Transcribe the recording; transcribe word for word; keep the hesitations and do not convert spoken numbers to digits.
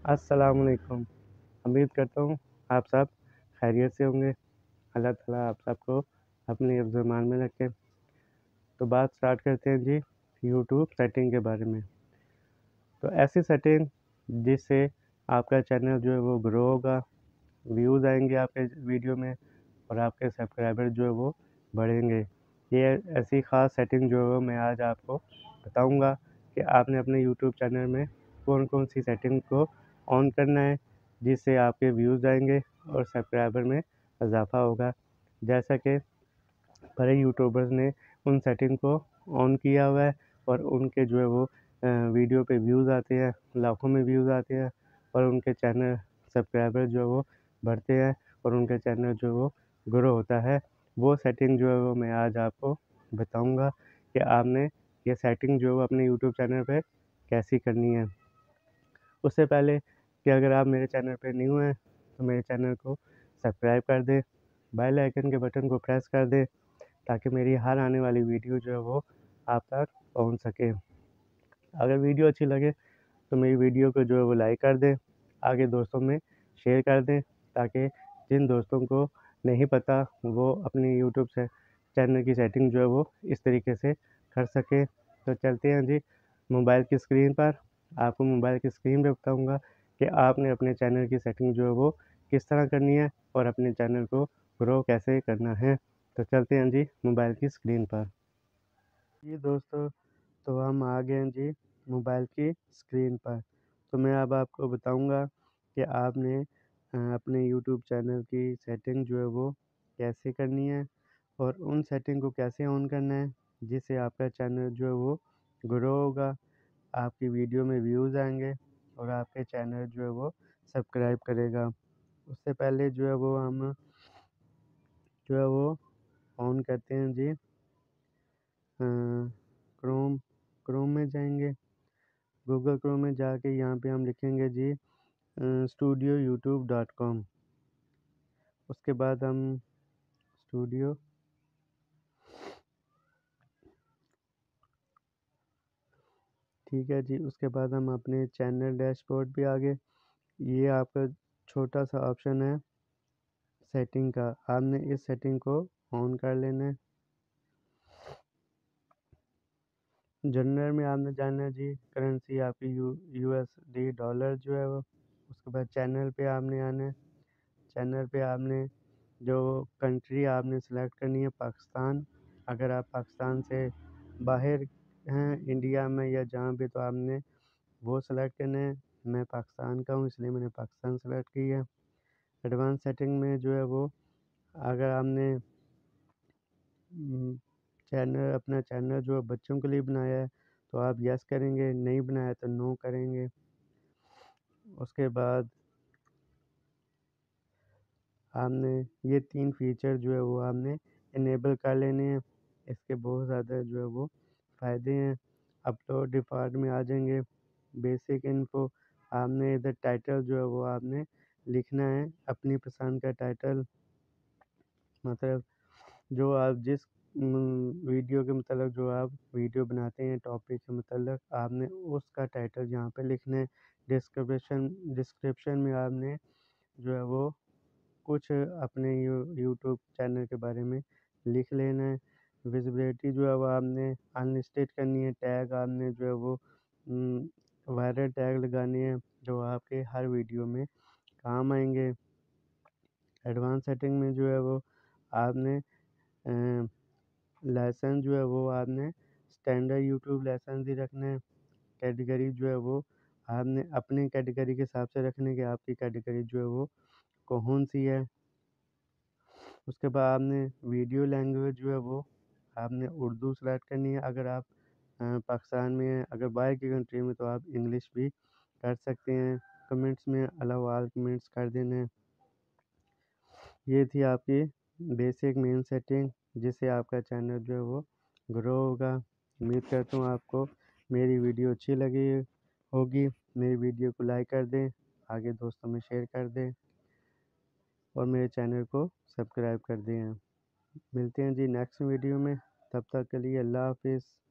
अस्सलामुअलैकुम। उम्मीद करता हूँ आप सब खैरियत से होंगे। अल्लाह ताला आप सबको अपने हिफ्ज़-ओ-ईमान में रखे। तो बात स्टार्ट करते हैं जी यूट्यूब सेटिंग के बारे में। तो ऐसी सेटिंग जिससे आपका चैनल जो है वो ग्रो होगा, व्यूज़ आएँगे आपके वीडियो में और आपके सब्सक्राइबर जो है वो बढ़ेंगे। ये ऐसी ख़ास सेटिंग जो है मैं आज आपको बताऊँगा कि आपने अपने यूट्यूब चैनल में कौन-कौन सी सेटिंग को ऑन करना है, जिससे आपके व्यूज़ आएँगे और सब्सक्राइबर में इज़ाफ़ा होगा। जैसा कि बड़े यूट्यूबर्स ने उन सेटिंग को ऑन किया हुआ है और उनके जो है वो अ, वीडियो पे व्यूज़ आते हैं, लाखों में व्यूज़ आते हैं और उनके चैनल सब्सक्राइबर जो है वो बढ़ते हैं और उनके चैनल जो है वो ग्रो होता है। वो सेटिंग जो है वो मैं आज आपको बताऊँगा कि आपने ये सेटिंग जो है वो अपने यूट्यूब चैनल पे कैसी करनी है। उससे पहले कि अगर आप मेरे चैनल पे न्यू हैं तो मेरे चैनल को सब्सक्राइब कर दें, बेल आइकन के बटन को प्रेस कर दें ताकि मेरी हर आने वाली वीडियो जो है वो आप तक पहुंच सके। अगर वीडियो अच्छी लगे तो मेरी वीडियो को जो है वो लाइक कर दें, आगे दोस्तों में शेयर कर दें ताकि जिन दोस्तों को नहीं पता वो अपनी यूट्यूब से चैनल की सेटिंग जो है वो इस तरीके से कर सकें। तो चलते हैं जी मोबाइल की स्क्रीन पर। आपको मोबाइल की स्क्रीन पे बताऊँगा कि आपने अपने चैनल की सेटिंग जो है वो किस तरह करनी है और अपने चैनल को ग्रो कैसे करना है। तो चलते हैं जी मोबाइल की स्क्रीन पर। जी दोस्तों, तो हम आ गए हैं जी मोबाइल की स्क्रीन पर। तो मैं अब आपको बताऊंगा कि आपने अ, अपने यूट्यूब चैनल की सेटिंग जो है वो कैसे करनी है और उन सेटिंग को कैसे ऑन करना है जिससे आपका चैनल जो है वो ग्रो होगा, आपकी वीडियो में व्यूज़ आएंगे और आपके चैनल जो है वो सब्सक्राइब करेगा। उससे पहले जो है वो हम जो है वो ऑन करते हैं जी क्रोम क्रोम में जाएंगे। गूगल क्रोम में जाके यहाँ पे हम लिखेंगे जी स्टूडियो यूट्यूब डॉट कॉम। उसके बाद हम स्टूडियो ठीक है जी। उसके बाद हम अपने चैनल डैशबोर्ड पे आ गए। ये आपका छोटा सा ऑप्शन है सेटिंग का, आपने इस सेटिंग को ऑन कर लेना है। जनरल में आपने जानना है जी करेंसी आपकी यू यूएसडी डॉलर जो है वो। उसके बाद चैनल पे आपने आना है। चैनल पे आपने जो कंट्री आपने सेलेक्ट करनी है पाकिस्तान। अगर आप पाकिस्तान से बाहर हैं इंडिया में या जहाँ भी, तो आपने वो सेलेक्ट करना है। मैं पाकिस्तान का हूँ इसलिए मैंने पाकिस्तान सेलेक्ट की है। एडवांस सेटिंग में जो है वो अगर आपने चैनल अपना चैनल जो बच्चों के लिए बनाया है तो आप यस करेंगे, नहीं बनाया तो नो करेंगे। उसके बाद आपने ये तीन फीचर जो है वो आपने इनेबल कर लेने हैं। इसके बहुत ज़्यादा जो है वो फ़ायदे हैं। अपलोड डिफ़ॉल्ट में आ जाएंगे। बेसिक इन्फो आपने इधर टाइटल जो है वो आपने लिखना है अपनी पसंद का टाइटल, मतलब जो आप जिस वीडियो के मतलब जो आप वीडियो बनाते हैं टॉपिक के मतलब आपने उसका टाइटल यहाँ पे लिखना है। डिस्क्रिप्शन डिस्क्रिप्शन में आपने जो है वो कुछ अपने यू यूट्यूब चैनल के बारे में लिख लेना है। विजिबिलिटी जो है वो आपने अनलिस्टेड करनी है। टैग आपने जो है वो वायरल टैग लगाने हैं जो आपके हर वीडियो में काम आएंगे। एडवांस सेटिंग में जो है वो आपने लाइसेंस जो है वो आपने स्टैंडर्ड यूट्यूब लाइसेंस ही रखना है। कैटेगरी जो है वो आपने अपनी कैटेगरी के हिसाब से रखने के, आपकी कैटेगरी जो है वो कौन सी है। उसके बाद आपने वीडियो लैंग्वेज जो है वो आपने उर्दू सेलेक्ट करनी है। अगर आप अ, पाकिस्तान में हैं, अगर बाहर की कंट्री में तो आप इंग्लिश भी कर सकते हैं। कमेंट्स में अलाउ ऑल कमेंट्स कर देना है। ये थी आपकी बेसिक मेन सेटिंग जिससे आपका चैनल जो है वो ग्रो होगा। उम्मीद करता हूँ आपको मेरी वीडियो अच्छी लगी होगी। मेरी वीडियो को लाइक कर दें, आगे दोस्तों में शेयर कर दें और मेरे चैनल को सब्सक्राइब कर दें। मिलते हैं जी नेक्स्ट वीडियो में, तब तक के लिए अल्लाह हाफिज़।